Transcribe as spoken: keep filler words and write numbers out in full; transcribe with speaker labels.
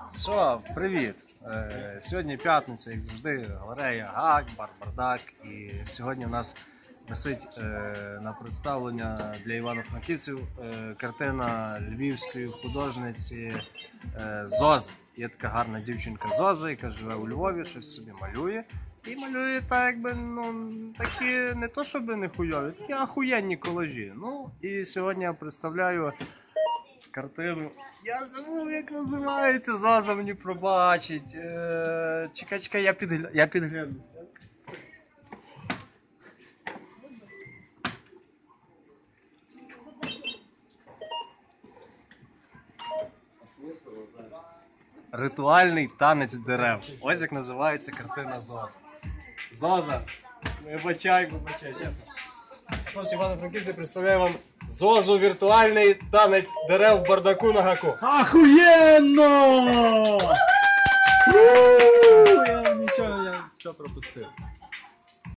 Speaker 1: Що, привіт! Е, Сьогодні п'ятниця, як завжди, галерея ГАК, бар Бардак. І сьогодні у нас висить е, на представлення для івано-франківців е, картина львівської художниці е, Зози. Є така гарна дівчинка Зоза, яка живе у Львові, щось собі малює. І малює так, якби, ну, такі, не то щоб не хуйові, такі ахуєнні колажі. Ну, і сьогодні я представляю картину. Я забув, як називається, Зоза мені пробачить. Е, Чекай, чекай, я підгляну. Я підгляну. Ритуальний танець дерев. Ось як називається картина Зоза. Зоза! Вибачай, вибачай, чесно. Тож, Івано-Франківці, представляю вам Зозу, віртуальний танець дерев в бардаку на гаку.
Speaker 2: Ахуєнно! Я нічого, я все пропустив.